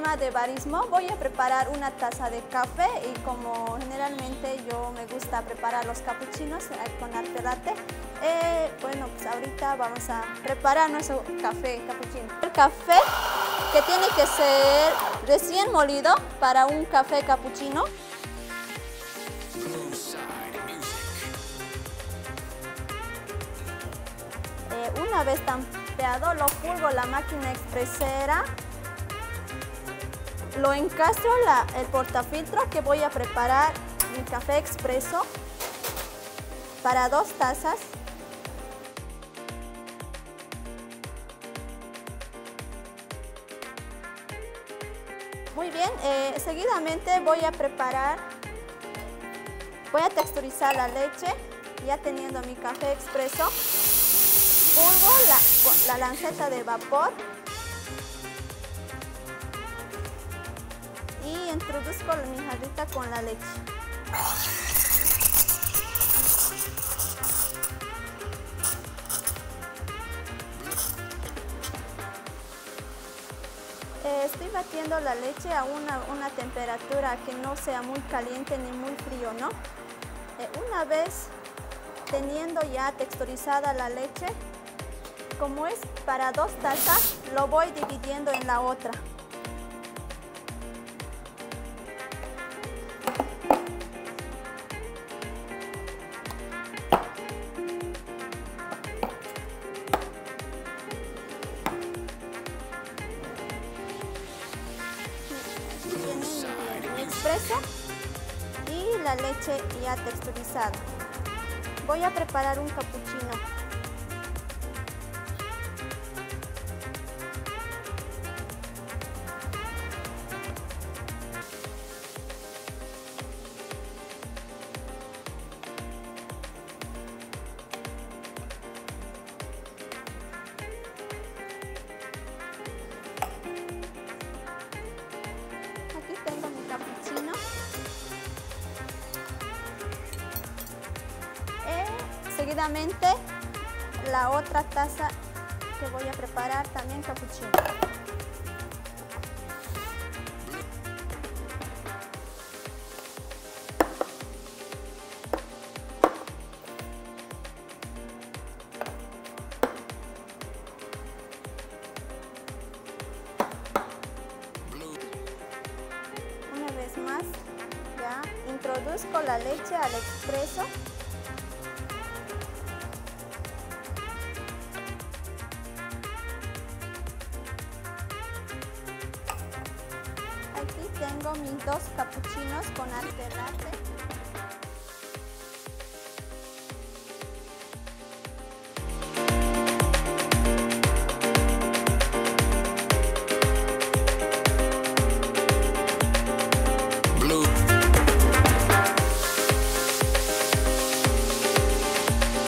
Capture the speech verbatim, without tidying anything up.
tema de barismo, voy a preparar una taza de café y como generalmente yo me gusta preparar los capuchinos con arte latte, eh, bueno, pues ahorita vamos a preparar nuestro café capuchino. El café que tiene que ser recién molido para un café capuchino. Eh, una vez tampeado, lo pulgo la máquina expresera. Lo encastro la, el portafiltro que voy a preparar mi café expreso para dos tazas. Muy bien, eh, seguidamente voy a preparar, voy a texturizar la leche, ya teniendo mi café expreso. Pulgo la, la lanceta de vapor. Y introduzco mi jarrita con la leche. Eh, estoy batiendo la leche a una, una temperatura que no sea muy caliente ni muy frío, ¿no? Eh, una vez teniendo ya texturizada la leche, como es para dos tazas, lo voy dividiendo en la otra. Expreso y la leche ya texturizada. Voy a preparar un capuchino. Cappuccino. Eh, seguidamente la otra taza que voy a preparar también cappuccino. Más, ya introduzco la leche al expreso. Aquí tengo mis dos capuchinos con arte latte.